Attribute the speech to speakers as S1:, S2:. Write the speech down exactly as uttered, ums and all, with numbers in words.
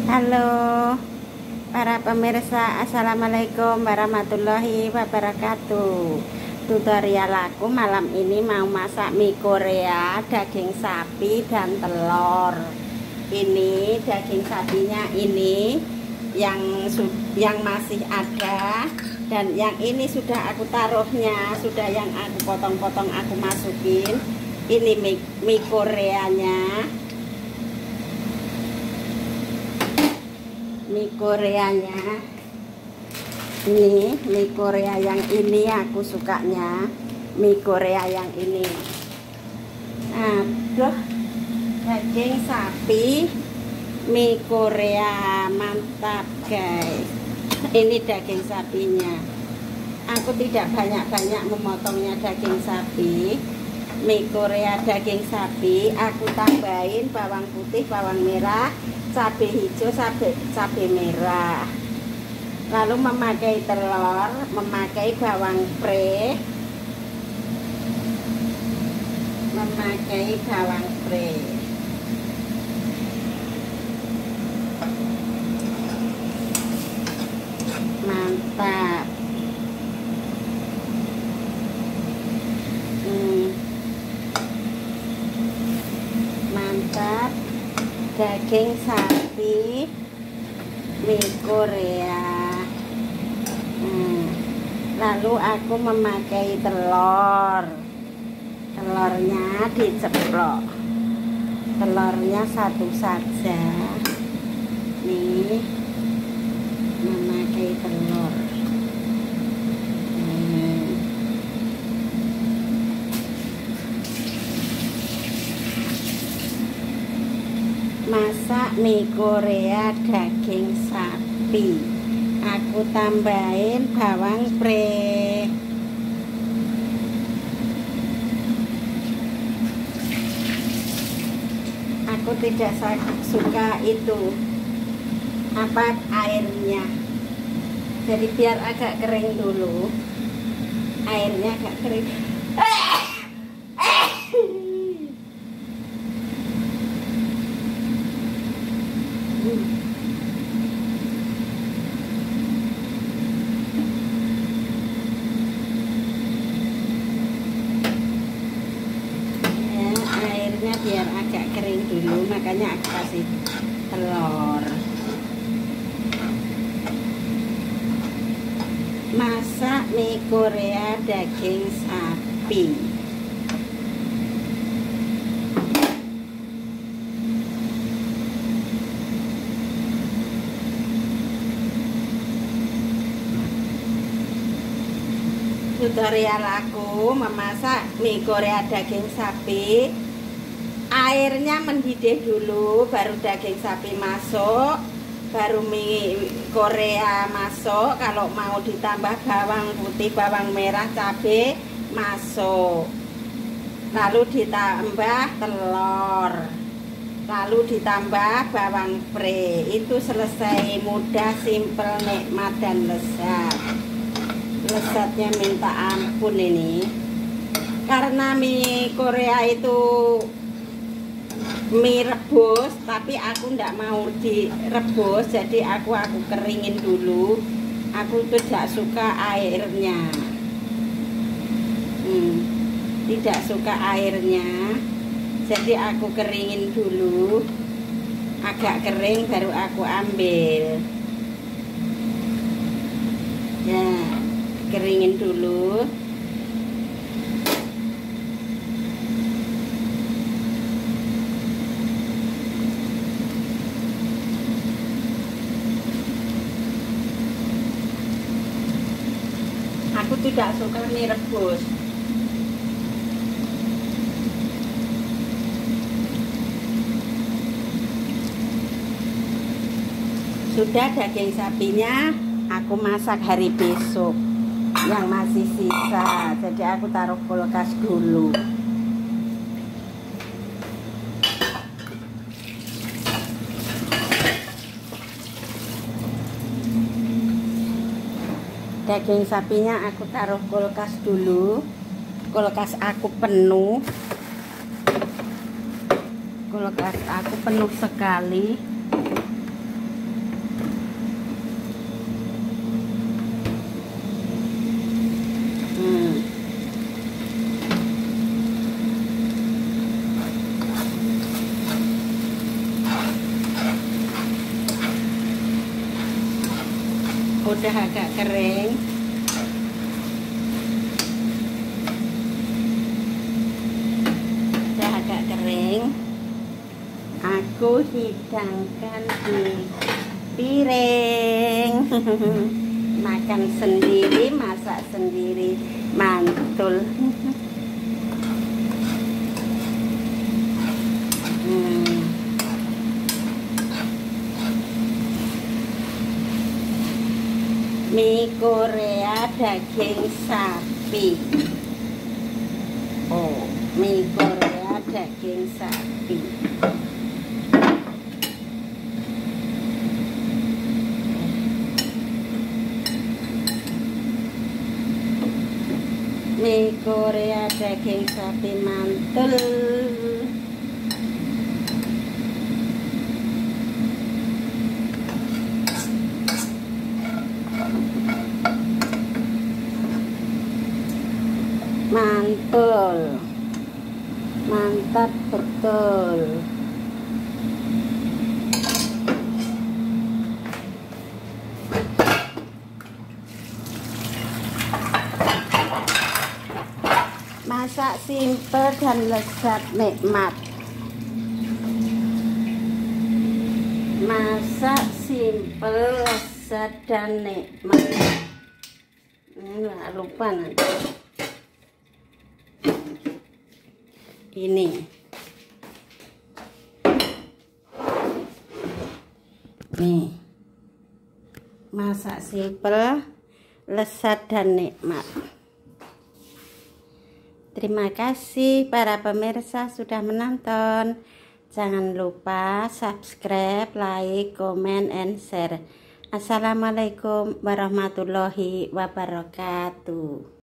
S1: Halo para pemirsa, assalamualaikum warahmatullahi wabarakatuh. Tutorial aku malam ini mau masak mie Korea, daging sapi dan telur. Ini daging sapinya ini yang yang masih ada, dan yang ini sudah aku taruhnya, sudah yang aku potong-potong aku masukin. Ini mie, mie Koreanya. Mie Koreanya ini, mie Korea yang ini aku sukanya, mie Korea yang ini. Aduh, daging sapi mie Korea mantap guys. Ini daging sapinya, aku tidak banyak-banyak memotongnya. Daging sapi mie Korea, daging sapi aku tambahin bawang putih, bawang merah, cabai hijau, cabai, cabai merah, lalu memakai telur, memakai bawang pre, memakai bawang pre. Mantap. hmm. Mantap. Daging sapi mie Korea. hmm. Lalu aku memakai telur. Telurnya diceplok, telurnya satu saja. Nih, memakai telur. hmm. Masak mie Korea daging sapi, aku tambahin bawang pre, aku tidak suka itu apa airnya, jadi biar agak kering dulu, airnya agak kering. Ya, airnya biar agak kering dulu, makanya aku kasih telur. Masak mie Korea daging sapi. Tutorial aku memasak mie Korea daging sapi. Airnya mendidih dulu, baru daging sapi masuk, baru mie Korea masuk. Kalau mau ditambah bawang putih, bawang merah, cabai masuk, lalu ditambah telur, lalu ditambah bawang pre. Itu selesai, mudah, simple, nikmat dan lezat. Lezatnya minta ampun ini. Karena mie Korea itu mie rebus, tapi aku ndak mau direbus, jadi aku aku keringin dulu. Aku tidak suka airnya, hmm, tidak suka airnya, jadi aku keringin dulu. Agak kering baru aku ambil. Ya, keringin dulu. Aku tidak suka mie rebus. Sudah, daging sapinya aku masak hari besok yang masih sisa, jadi aku taruh kulkas dulu. Daging sapinya aku taruh kulkas dulu. Kulkas aku penuh. Kulkas aku penuh sekali. udah agak kering. Udah agak kering. Aku hidangkan di piring. Makan sendiri, masak sendiri, mantul. hmm. Mie Korea daging sapi. Oh, mie Korea daging sapi. Mie Korea daging sapi mantul. Mantul. Mantap betul. Masak simpel dan lezat nikmat. Masak simpel, lezat dan nikmat. Ini nggak lupa nanti. Ini. Nih. Masak simpel, lezat dan nikmat. Terima kasih para pemirsa sudah menonton. Jangan lupa subscribe, like, comment, and share. Assalamualaikum warahmatullahi wabarakatuh.